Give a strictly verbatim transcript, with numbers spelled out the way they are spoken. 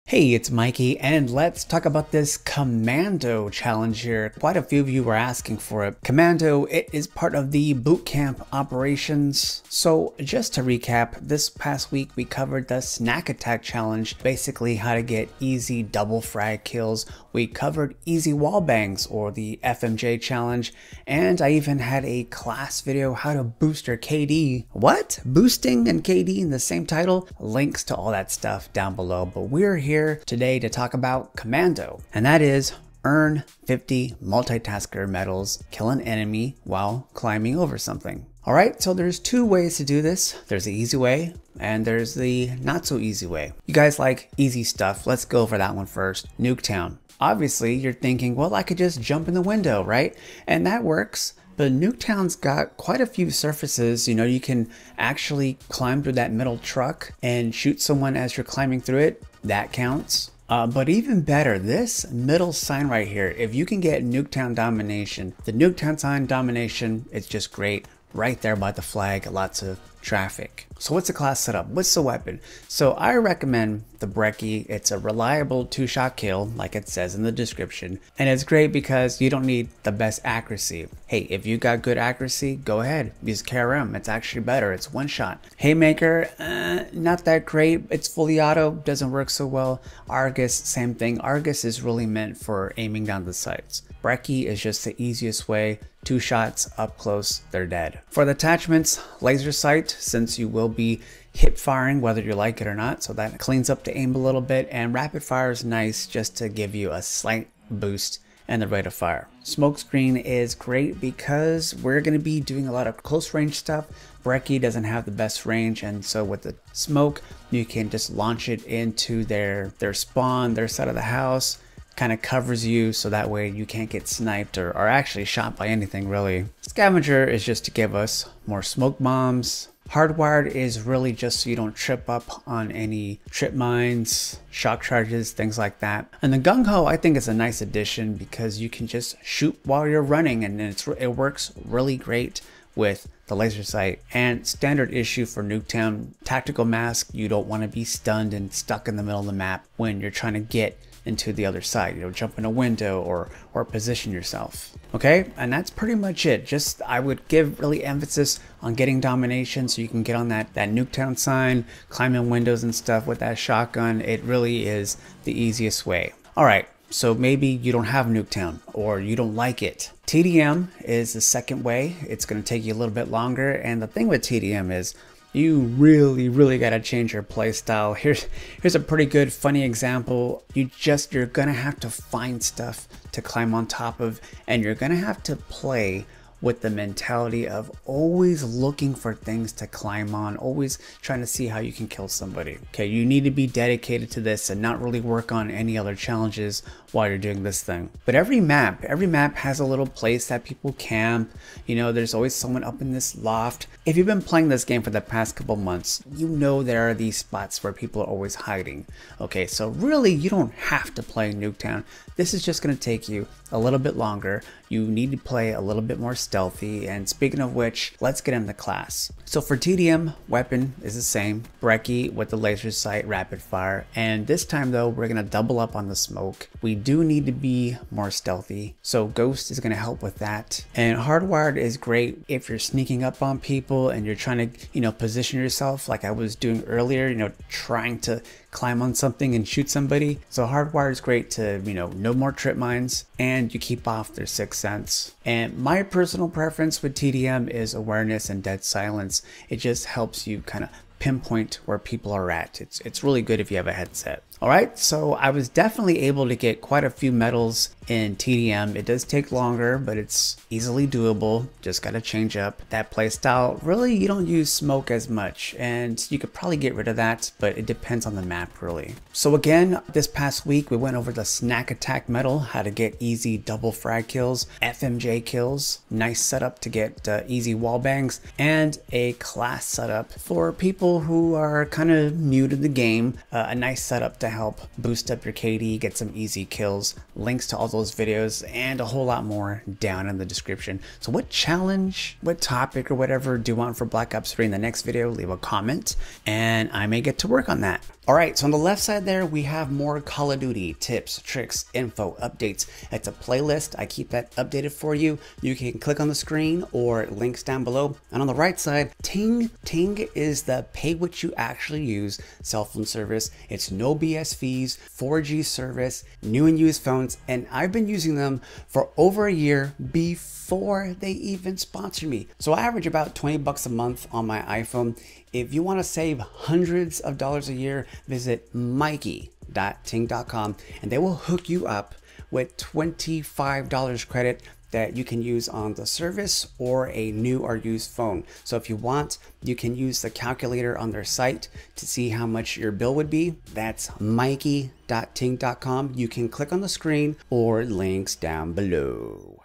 Hey, it's Mikey, and let's talk about this Commando challenge here. Quite a few of you were asking for it. Commando, it is part of the boot camp operations. So just to recap, this past week we covered the snack attack challenge, basically how to get easy double frag kills. We covered easy wall bangs, or the F M J challenge, and I even had a class video how to boost your K D. What? Boosting and K D in the same title? Links to all that stuff down below, but we're here today to talk about Commando, and that is earn fifty multitasker medals, kill an enemy while climbing over something. All right, so there's two ways to do this. There's the easy way and there's the not so easy way. You guys like easy stuff. Let's go over that one first. Nuketown. Obviously you're thinking, well, I could just jump in the window, right? And that works. But Nuketown's got quite a few surfaces. You know, you can actually climb through that middle truck and shoot someone as you're climbing through it. That counts. Uh, but even better, this middle sign right here, if you can get Nuketown Domination, the Nuketown sign Domination, it's just great. Right there by the flag, lots of traffic. So what's the class setup? What's the weapon? So I recommend the Brecci. It's a reliable two-shot kill, like it says in the description. And it's great because you don't need the best accuracy. Hey, if you got good accuracy, go ahead. Use K R M. It's actually better. It's one shot. Haymaker, uh, not that great. It's fully auto. Doesn't work so well. Argus, same thing. Argus is really meant for aiming down the sights. Brecci is just the easiest way. Two shots up close, they're dead. For the attachments, laser sight, since you will be hip firing whether you like it or not, so that cleans up the aim a little bit, and rapid fire is nice just to give you a slight boost in the rate of fire. Smokescreen is great because we're going to be doing a lot of close range stuff. Brecci doesn't have the best range, and so with the smoke you can just launch it into their their spawn, their side of the house. Kind of covers you so that way you can't get sniped or, or actually shot by anything really. Scavenger is just to give us more smoke bombs. Hardwired is really just so you don't trip up on any trip mines, shock charges, things like that. And the Gung Ho I think is a nice addition because you can just shoot while you're running, and it's, it works really great with the laser sight. And standard issue for Nuketown, tactical mask, you don't want to be stunned and stuck in the middle of the map when you're trying to get into the other side, you know, jump in a window or or position yourself. Okay, and that's pretty much it. Just I would give really emphasis on getting domination so you can get on that that Nuketown sign, climb in windows and stuff with that shotgun. It really is the easiest way. All right, so maybe you don't have Nuketown or you don't like it. T D M is the second way. It's going to take you a little bit longer, and the thing with T D M is you really, really got to change your play style. Here's here's a pretty good, funny example. You just, you're going to have to find stuff to climb on top of, and you're going to have to play with the mentality of always looking for things to climb on, always trying to see how you can kill somebody. Okay, you need to be dedicated to this and not really work on any other challenges while you're doing this thing. But every map, every map has a little place that people camp. You know, there's always someone up in this loft. If you've been playing this game for the past couple months, you know there are these spots where people are always hiding. Okay, so really you don't have to play Nuketown. This is just going to take you a little bit longer. You need to play a little bit more stealthy. And speaking of which, let's get into class. So for T D M, weapon is the same. Brecci with the laser sight, rapid fire. And this time though, we're going to double up on the smoke. We do need to be more stealthy, so Ghost is going to help with that. And Hardwired is great if you're sneaking up on people and you're trying to, you know, position yourself like I was doing earlier, you know, trying to climb on something and shoot somebody. So Hardwired is great to, you know, no more trip mines, and you keep off their sixth sense. And my personal preference with T D M is awareness and dead silence. It just helps you kind of pinpoint where people are at. It's, it's really good if you have a headset. All right, so I was definitely able to get quite a few medals in T D M. It does take longer, but it's easily doable. Just got to change up that play style. Really, you don't use smoke as much, and you could probably get rid of that, but it depends on the map really. So again, this past week we went over the snack attack medal, how to get easy double frag kills, F M J kills, nice setup to get uh, easy wall bangs, and a class setup for people people who are kind of new to the game, uh, a nice setup to help boost up your K D, get some easy kills, links to all those videos, and a whole lot more down in the description. So what challenge, what topic or whatever do you want for Black Ops three in the next video? Leave a comment and I may get to work on that. All right, so on the left side there, we have more Call of Duty tips, tricks, info, updates. It's a playlist. I keep that updated for you. You can click on the screen or links down below. And on the right side, Ting. Ting is the pay what you actually use cell phone service. It's no B S fees, four G service, new and used phones. And I've been using them for over a year before they even sponsor me. So I average about twenty bucks a month on my iPhone. If you want to save hundreds of dollars a year, visit mikey dot ting dot com and they will hook you up with twenty-five dollars credit that you can use on the service or a new or used phone. So if you want, you can use the calculator on their site to see how much your bill would be. That's mikey dot ting dot com. You can click on the screen or links down below.